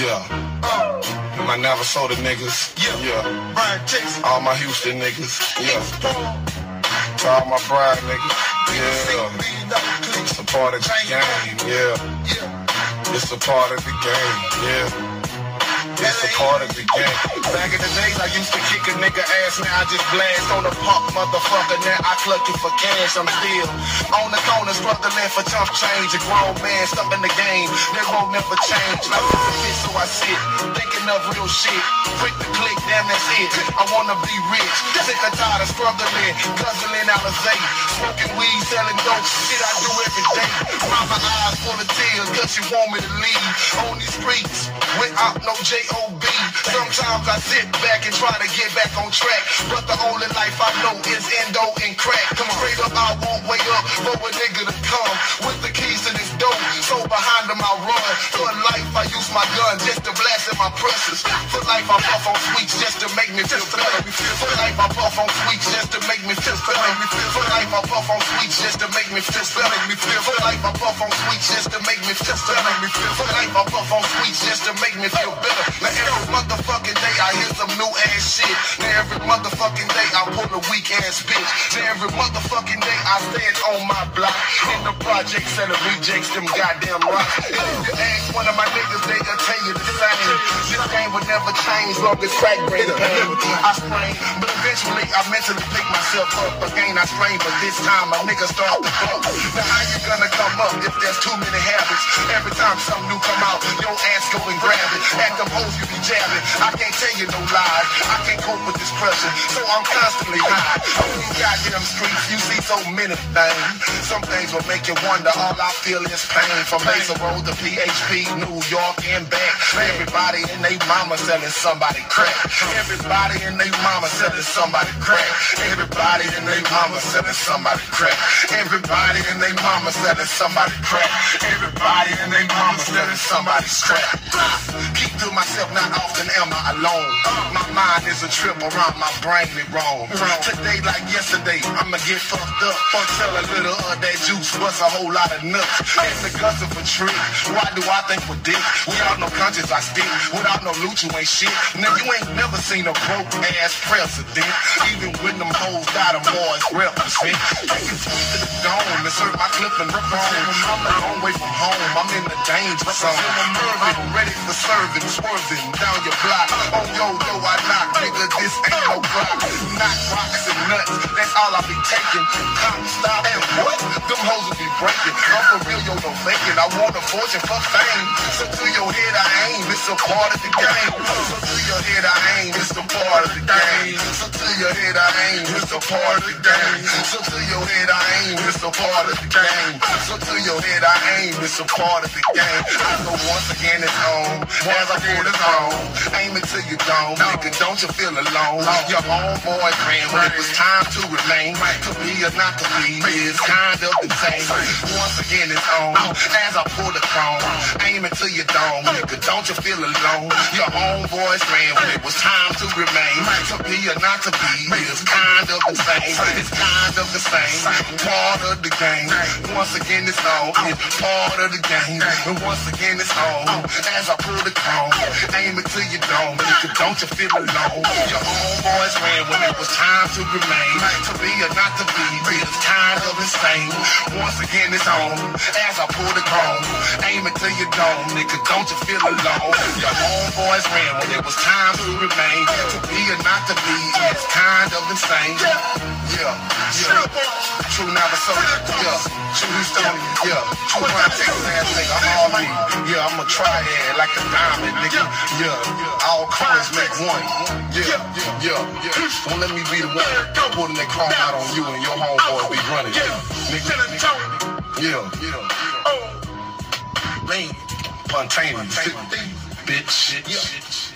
Yeah. My Navasota niggas. Yeah. All my Houston niggas. Yeah. To all my Bride niggas. Yeah. It's a part of the game. Yeah. It's a part of the game. Yeah. It's a part of the game. Back in the days, I used to kick a nigga ass. Now I just blast on the punk motherfucker. Now I clutch it for cash. I'm still on the corner struggling for chump change. A grown man stuck in the game. That won't never change. Like it's a fit, so I sit thinking of real shit. Quick to click, damn that's it. I wanna be rich. Sick or tired of struggling, guzzling Alizé, smoking weed, selling dope. Shit I do every day. Mama eyes full of tears, cause she want me to leave on these streets without no J.O.B. Sometimes I sit back and try to get back on track, but the only life I know is endo and crack. Come straight up, I won't wait up for a nigga to come with the keys to this dope. So behind them I run. For life I use my gun just to blast in my presses. For life I puff on sweets just to make me feel better. For life I puff on sweets just to make me feel better. For life I puff on sweets just to make me feel better. For life I puff on sweets just to make me feel better. For life I puff on sweets just to make me feel better. Now every motherfucking day I hear some new ass shit. Now every motherfucking day I pull a weak ass bitch. Now every motherfucking day I stand on my block in the project selling rejects, them goddamn rocks. And if you ask one of my niggas, they'll tell you the same. This game would never change long as crack bring pain. I sprain, but eventually I mentally pick myself up. Again I strain, but this time a nigga start to fuck. Now how you gonna come up if there's too many habits? Every time something new come out, your ass go and grab it. At them hoes you be jabbing, I can't tell you no lies. I can't cope with this pressure, so I'm constantly high. On these goddamn streets, you see so many things. Some things will make you wonder, all I feel is pain. From Mesa Road to PHP, New York and back. Everybody and they mama selling somebody crack. Everybody and they mama selling somebody crack. Everybody and they mama selling somebody crack. Everybody and they mama selling somebody crack. Everybody and they mama selling somebody's crack. Keep to myself, not often am I alone. My mind is a trip around my brain, it wrong. Today like yesterday, I'ma get fucked up. Or tell a little of that juice, bust a whole lot of nuts. And the guts of a trick. Why do I think we're dick? Without no conscience I stick. Without no loot you ain't shit. Now you ain't never seen a broke ass president. Even when them hoes got them boys represent. Take it to the dome, insert my clip and rip on. I'm a long way from home, I'm in the danger zone. I'm ready for serving, swerving down your block. On yo, I knock, nigga, this ain't no block. Knock rocks and nuts, that's all I be taking. Cop, stop, and what? Them hoes will be breaking. I'm for real, yo, no faking. I want a fortune for fame. So to your head I aim, it's a part of the game. So to your head I aim, it's a part of the game. So to your head I aim, it's a part of the game. So to your head I aim, it's a part of the game. So to your head I aim, it's a part of the game. I go once again it's on, as I pull it on. Aim it to your dome, nigga, don't you feel alone? Your homeboy ran when it was time to remain. To be or not to be is kind of the same. Once again it's on, as I pull the chrome. Aim it to your dome, nigga, don't you feel alone? Your homeboys ran when it was time to remain. To be or not to be is kind of the same. It's kind of the same, part of the game. Once again it's on, it's part of the game. And once again it's on, as I pull the chrome. Aim it to your dome, nigga, don't you feel alone? Your homeboys ran when it was time to remain. To be or not to be is kind of insane. Once again it's on, as I pull the chrome. Aim it to your dome, nigga, don't you feel alone? Your homeboys ran when it was time to remain. To be or not to be is kind of insane. Yeah. True Navasota, true Houston, true Brown Texas ass nigga, I'm all me. Yeah, I'm a triad like a diamond, nigga. All colors make one. Don't let me be the one putting that chrome out on you and your homeboy be running. Nigga. Man, spontaneous, bitch.